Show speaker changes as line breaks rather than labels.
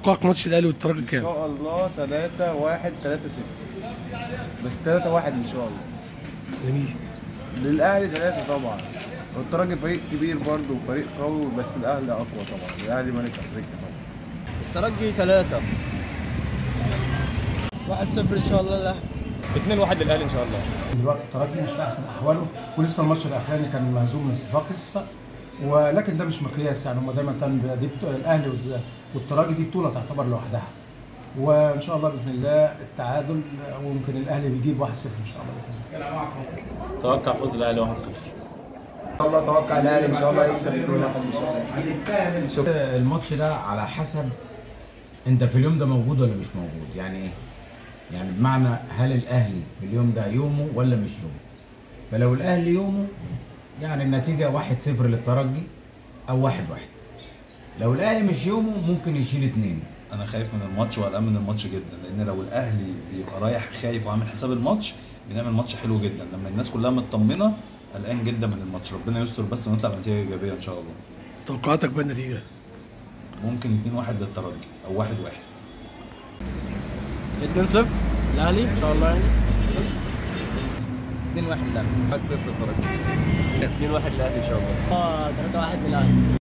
توقعك ماتش الاهلي والترجي
ان
كام؟
شاء الله 3-1 3-0 بس 3-1 ان شاء الله.
جميل.
للاهلي 3 طبعا، والترجي فريق كبير برضه وفريق قوي، بس الاهلي اقوى طبعا، الاهلي ملك افريقيا طبعا.
الترجي 3 1-0 ان شاء الله الاهلي.
2-1 للاهلي ان شاء الله.
دلوقتي الترجي مش في احسن احواله، ولسه الماتش الاخراني كان مهزوم من صفاقس، ولكن ده مش مقياس. يعني هم دايما كان الاهلي والترجي دي بطوله تعتبر لوحدها، وان شاء الله باذن الله التعادل، وممكن الاهلي بيجيب 1-0 ان شاء الله باذن الله.
توقع فوز الاهلي 1-0.
ان شاء الله اتوقع الاهلي ان شاء الله يكسب 2-1 ان شاء الله.
الماتش ده على حسب انت في اليوم ده موجود ولا مش موجود. يعني ايه؟ يعني بمعنى هل الاهلي في اليوم ده يومه ولا مش يومه. فلو الاهلي يومه يعني النتيجه 1-0 للترجي او 1-1. لو الاهلي مش يومه ممكن يشيل 2.
انا خايف من الماتش وقلقان من الماتش جدا، لان لو الاهلي بيبقى رايح خايف وعامل حساب الماتش بنعمل ماتش حلو جدا. لما الناس كلها مطمنه قلقان جدا من الماتش. ربنا يستر بس ونطلع بنتيجه ايجابيه ان شاء الله.
توقعاتك بقى النتيجه؟
ممكن 2-1 للترجي او 1-1.
2-0 الاهلي ان شاء الله. يعني
2-1 للاهلي. 1-0 للترجي. 2-1 للاهلي ان شاء الله.
3-1 للاهلي.